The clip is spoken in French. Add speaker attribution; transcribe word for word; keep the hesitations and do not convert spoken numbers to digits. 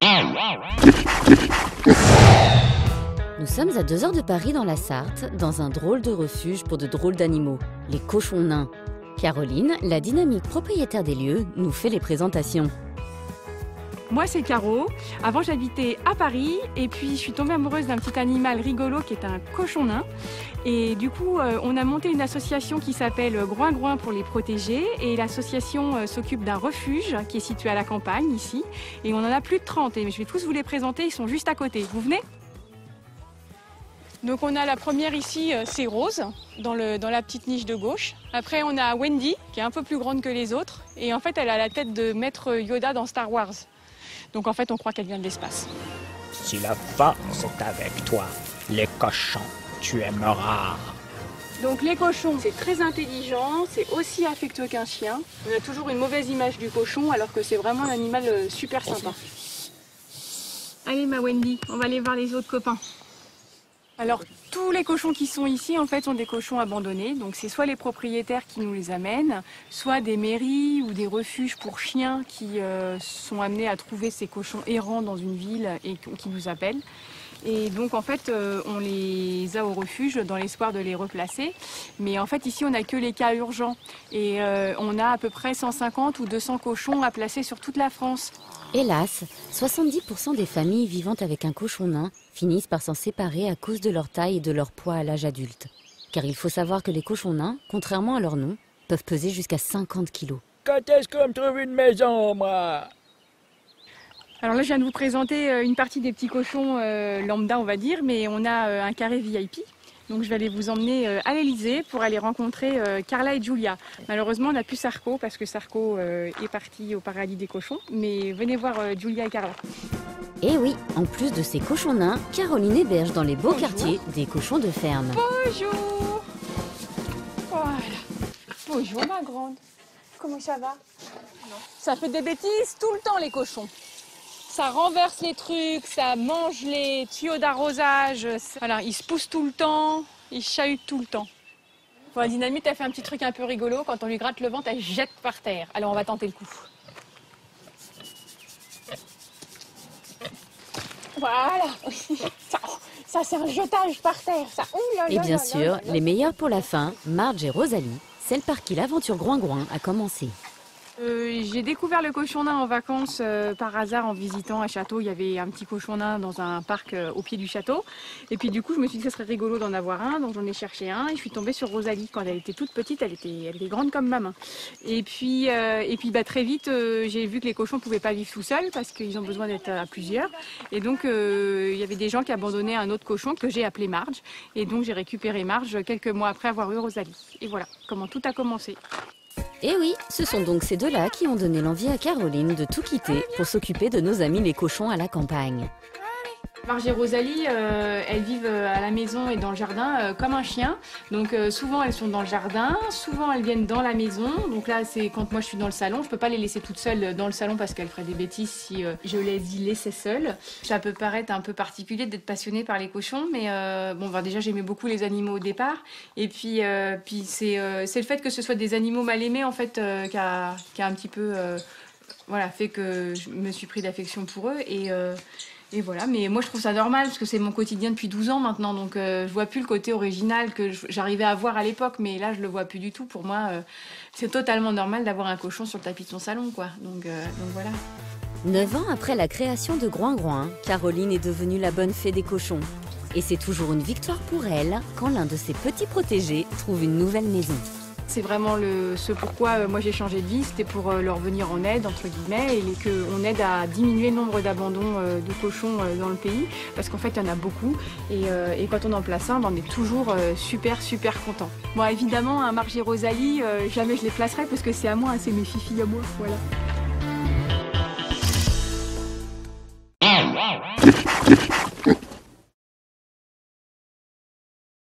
Speaker 1: Nous sommes à deux heures de Paris dans la Sarthe, dans un drôle de refuge pour de drôles d'animaux, les cochons nains. Caroline, la dynamique propriétaire des lieux, nous fait les présentations.
Speaker 2: Moi c'est Caro, avant j'habitais à Paris et puis je suis tombée amoureuse d'un petit animal rigolo qui est un cochon nain. Et du coup euh, on a monté une association qui s'appelle Groin-Groin pour les protéger et l'association euh, s'occupe d'un refuge qui est situé à la campagne ici. Et on en a plus de trente et je vais tous vous les présenter, ils sont juste à côté. Vous venez ? Donc on a la première ici, euh, c'est Rose, dans, le, dans la petite niche de gauche. Après on a Wendy, qui est un peu plus grande que les autres. Et en fait elle a la tête de Maître Yoda dans Star Wars. Donc en fait, on croit qu'elle vient de l'espace.
Speaker 3: Si la force est avec toi, les cochons, tu aimeras.
Speaker 2: Donc les cochons, c'est très intelligent, c'est aussi affectueux qu'un chien. On a toujours une mauvaise image du cochon, alors que c'est vraiment un animal super sympa. Allez ma Wendy, on va aller voir les autres copains. Alors tous les cochons qui sont ici en fait sont des cochons abandonnés, donc c'est soit les propriétaires qui nous les amènent, soit des mairies ou des refuges pour chiens qui euh, sont amenés à trouver ces cochons errants dans une ville et qui nous appellent. Et donc en fait euh, on les a au refuge dans l'espoir de les replacer, mais en fait ici on n'a que les cas urgents et euh, on a à peu près cent cinquante ou deux cents cochons à placer sur toute la France.
Speaker 1: Hélas, soixante-dix pour cent des familles vivant avec un cochon nain finissent par s'en séparer à cause de leur taille et de leur poids à l'âge adulte. Car il faut savoir que les cochons nains, contrairement à leur nom, peuvent peser jusqu'à cinquante kilos.
Speaker 3: Quand est-ce qu'on me trouve une maison, moi?
Speaker 2: Alors là, je viens de vous présenter une partie des petits cochons euh, lambda, on va dire, mais on a euh, un carré V I P. Donc je vais aller vous emmener euh, à l'Elysée pour aller rencontrer euh, Carla et Julia. Malheureusement, on n'a plus Sarko parce que Sarko euh, est parti au paradis des cochons. Mais venez voir euh, Julia et Carla.
Speaker 1: Et oui, en plus de ces cochons nains, Caroline héberge dans les beaux
Speaker 2: Bonjour.
Speaker 1: quartiers des cochons de ferme.
Speaker 2: Bonjour. Voilà. Bonjour ma grande. Comment ça va? Non. Ça fait des bêtises tout le temps les cochons. Ça renverse les trucs, ça mange les tuyaux d'arrosage. Voilà, ils se poussent tout le temps, ils chahutent tout le temps. Bon, la Dynamite, elle fait un petit truc un peu rigolo. Quand on lui gratte le ventre, elle jette par terre. Alors on va tenter le coup. Voilà. Ça, ça c'est un jetage par terre. Ça. Ouh là là
Speaker 1: Et bien
Speaker 2: là
Speaker 1: sûr,
Speaker 2: là là là.
Speaker 1: les meilleurs pour la fin, Marge et Rosalie, celle par qui l'aventure Groin-Groin a commencé.
Speaker 2: Euh, j'ai découvert le cochon nain en vacances euh, par hasard en visitant un château. Il y avait un petit cochon nain dans un parc euh, au pied du château. Et puis du coup, je me suis dit que ce serait rigolo d'en avoir un. Donc j'en ai cherché un et je suis tombée sur Rosalie. Quand elle était toute petite, elle était, elle était grande comme ma main. Et puis, euh, et puis bah, très vite, euh, j'ai vu que les cochons ne pouvaient pas vivre tout seuls parce qu'ils ont besoin d'être à plusieurs. Et donc, euh, il y avait des gens qui abandonnaient un autre cochon que j'ai appelé Marge. Et donc, j'ai récupéré Marge quelques mois après avoir eu Rosalie. Et voilà comment tout a commencé.
Speaker 1: Et oui, ce sont donc ces deux-là qui ont donné l'envie à Caroline de tout quitter pour s'occuper de nos amis les cochons à la campagne.
Speaker 2: Marge et Rosalie, euh, elles vivent à la maison et dans le jardin euh, comme un chien. Donc euh, souvent elles sont dans le jardin, souvent elles viennent dans la maison. Donc là c'est quand moi je suis dans le salon, je peux pas les laisser toutes seules dans le salon parce qu'elles feraient des bêtises si euh, je les y laissais seules. Ça peut paraître un peu particulier d'être passionnée par les cochons, mais euh, bon bah, déjà j'aimais beaucoup les animaux au départ. Et puis, euh, puis c'est euh, c'est le fait que ce soit des animaux mal aimés en fait euh, qui, a, qui a un petit peu euh, voilà, fait que je me suis pris d'affection pour eux. Et, euh, Et voilà, mais moi je trouve ça normal parce que c'est mon quotidien depuis douze ans maintenant, donc euh, je vois plus le côté original que j'arrivais à voir à l'époque, mais là je le vois plus du tout. Pour moi, euh, c'est totalement normal d'avoir un cochon sur le tapis de son salon, quoi. Donc, euh, donc voilà.
Speaker 1: Neuf ans après la création de Groin-Groin, Caroline est devenue la bonne fée des cochons. Et c'est toujours une victoire pour elle quand l'un de ses petits protégés trouve une nouvelle maison.
Speaker 2: C'est vraiment le, ce pourquoi euh, moi j'ai changé de vie, c'était pour euh, leur venir en aide, entre guillemets, et qu'on aide à diminuer le nombre d'abandons euh, de cochons euh, dans le pays, parce qu'en fait il y en a beaucoup, et, euh, et quand on en place un, ben, on est toujours euh, super super content. Bon évidemment, un Marge et Rosalie, euh, jamais je les placerai parce que c'est à moi, hein, c'est mes fifilles à moi, voilà.